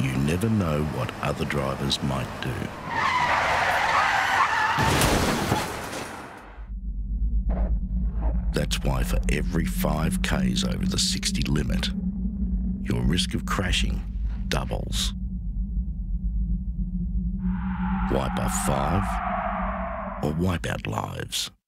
You never know what other drivers might do. That's why for every 5 k's over the 60 limit, your risk of crashing doubles. Wipe off 5 or wipe out lives.